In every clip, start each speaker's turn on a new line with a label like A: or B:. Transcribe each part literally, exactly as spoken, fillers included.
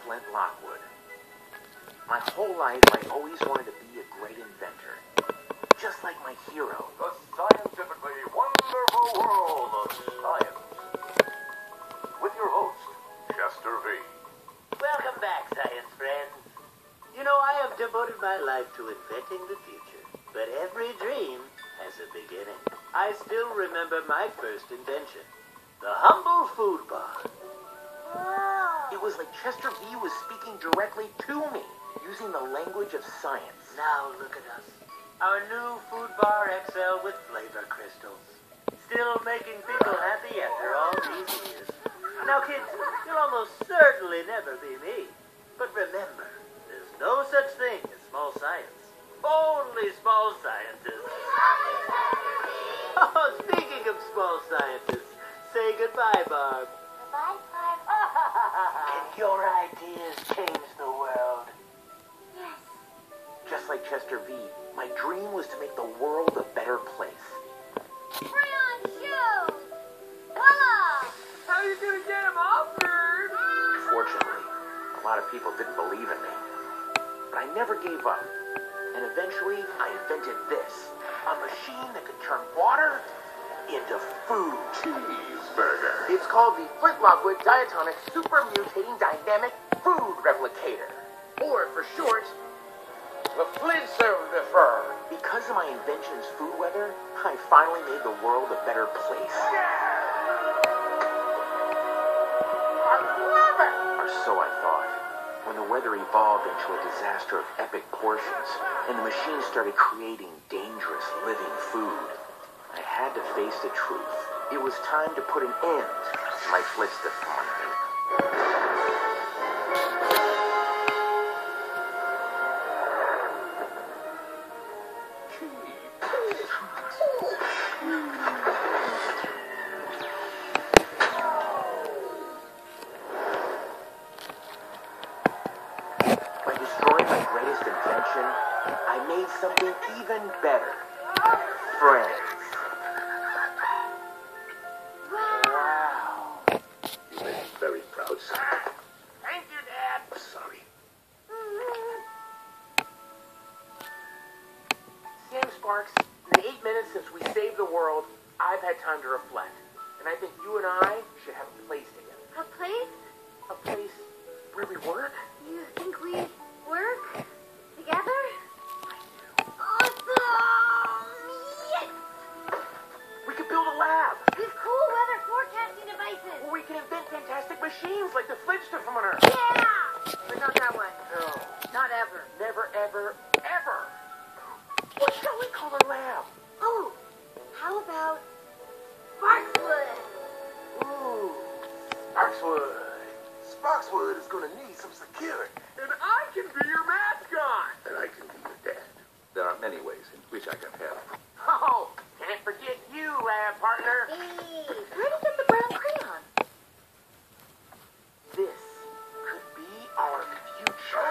A: Flint Lockwood. My whole life, I always wanted to be a great inventor. Just like my hero.
B: The scientifically wonderful world of science. With your host, Chester V.
C: Welcome back, science friends. You know, I have devoted my life to inventing the future. But every dream has a beginning. I still remember my first invention. The humble food bar.
A: It was like Chester V was speaking directly to me, using the language of science.
C: Now look at us. Our new food bar X L with flavor crystals. Still making people happy after all these years. Now kids, you'll almost certainly never be me. But remember, there's no such thing as small science. Only small scientists. Oh, speaking of small scientists, say goodbye, Barb.
D: Goodbye, Barb.
C: Can your ideas change the world?
D: Yes.
A: Just like Chester V, my dream was to make the world a better place.
D: Crayon shoes. Voila.
C: How are you gonna get them off, nerd?
A: Fortunately, a lot of people didn't believe in me. But I never gave up. And eventually, I invented this. A machine that could turn water into food.
B: Cheeseburger.
A: It's called the Flint Lockwood Diatonic Super Mutating Dynamic Food Replicator. Or, for short, the Flintservifer. Because of my invention's food weather, I finally made the world a better place.
B: I love it.
A: Or so I thought. When the weather evolved into a disaster of epic portions, and the machine started creating dangerous living food, I had to face the truth. It was time to put an end to my Flintsterfon. By destroying my greatest invention, I made something even better. Friends. Wow.
B: You made me very proud, son.
C: Thank you, Dad.
B: Sorry.
A: Sam Sparks, in the eight minutes since we saved the world, I've had time to reflect. And I think you and I should have a place together.
D: A place?
A: A place where we work?
D: You think we work together? Awesome! Yes!
A: We could build a lab.
D: With cool weather forecasting devices.
A: Where we can invent fantastic machines like the Flintsterfoner.
D: Yeah!
E: But not that one.
A: No,
E: Not ever.
A: never, ever, ever. What shall we call our lab?
D: Oh, how about Sparkswood?
A: Ooh, Sparkswood.
B: Sparkswood is gonna need some security.
C: And I can be your mascot.
B: And I can be your dad. There are many ways in which I can help.
A: Oh, can't forget you, lab partner.
D: Hey, where did you get the brown crayon?
A: This could be our future.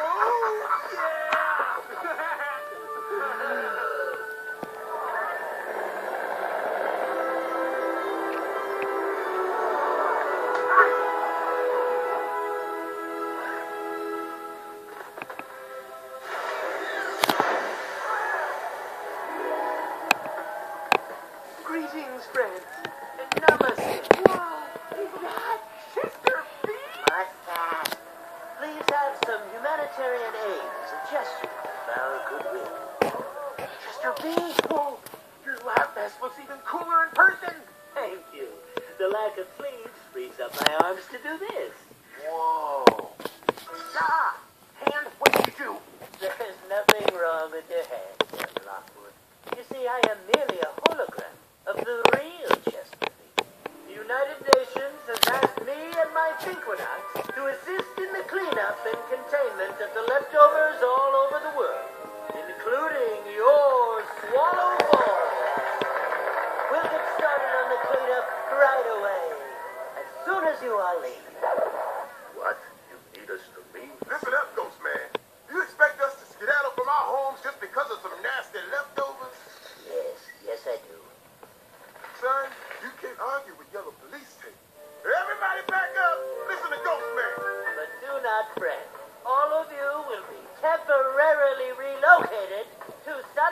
A: Greetings, friends. Namaste. Whoa, is that Chester V?
C: Mustache. Please have some humanitarian aid as a gesture of our goodwill.
A: Chester V? Whoa, your lab vest looks even cooler in person.
C: Thank you. The lack of sleeves frees up my arms to do this.
A: Whoa. Ah, hand, what did you do?
C: There's nothing wrong with your hand, Mister Lockwood. You see, I am merely a hologram of the real Chester V. The United Nations has asked me and my Finquinauts to assist in the cleanup and containment of the leftovers all over the world, including your swallow balls. We'll get started on the cleanup right away, as soon as you are leaving.
B: What? You need us to leave?
F: Listen up, Ghost Man. You expect us to skedaddle from our homes just because of some nasty leftovers?
C: Yes, yes I do.
F: Son, you can't argue with yellow police tape. Everybody back up! Listen to Ghost Man!
C: But do not fret.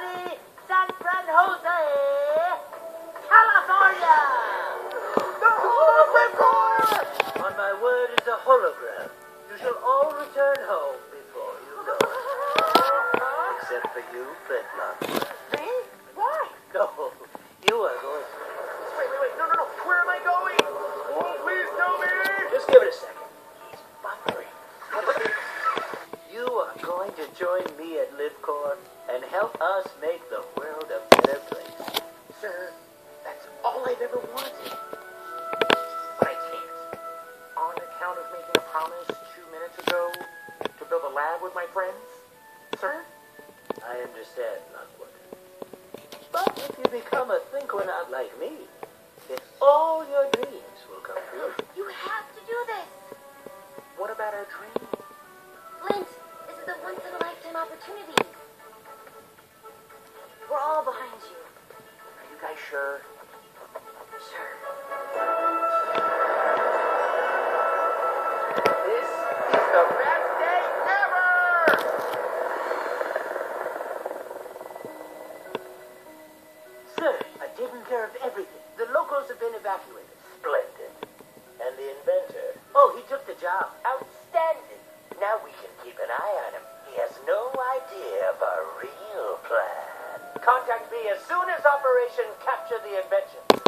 C: everybody! San Fran Jose, California!
F: The hologram!
C: On my word as a hologram, you shall all return home before you go. Except for you, Fred Lockwood.
F: Me? Why?
C: No, you are going.
F: Wait, wait, wait. No, no, no. Where am I going? Oh, please tell me.
C: Just give it a second. He's buffering. You are going to join me at LiveCorp and help us make the world a better place.
F: Sir, that's all I've ever wanted. But I can't. On account of making a promise two minutes ago to build a lab with my friends. Sir?
C: I understand, Lockwood. But if you become a thinkonaut like me, then all your dreams will come true.
D: You have to do this.
F: What about our dream?
D: Flint, this is a once-in-a-lifetime opportunity. We're all behind you.
F: Are you guys sure?
D: Sure.
F: This is the best day ever!
C: Sir, I've taken care of everything. The locals have been evacuated. Splendid. And the inventor? Oh, he took the job. Outstanding. Now we can keep an eye on him. He has no idea of our real plan. Contact me as soon as Operation Capture the Invention.